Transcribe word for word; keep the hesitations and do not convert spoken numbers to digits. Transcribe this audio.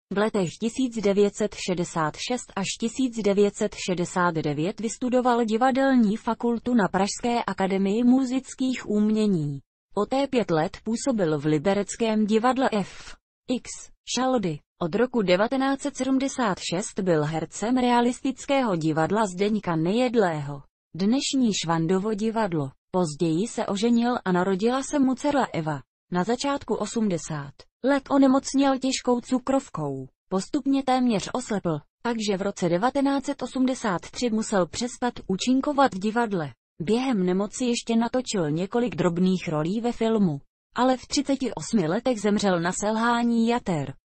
V letech tisíc devět set šedesát šest až tisíc devět set šedesát devět vystudoval divadelní fakultu na Pražské akademii múzických umění. Poté pět let působil v libereckém divadle F. X. Šaldy. Od roku devatenáct set sedmdesát šest byl hercem realistického divadla Zdeňka Nejedlého. Dnešní Švandovo divadlo. Později se oženil a narodila se mu dcera Eva. Na začátku osmdesátých let onemocněl těžkou cukrovkou. Postupně téměř oslepl, takže v roce devatenáct set osmdesát tři musel přestat účinkovat v divadle. Během nemoci ještě natočil několik drobných rolí ve filmu, ale v třiceti osmi letech zemřel na selhání jater.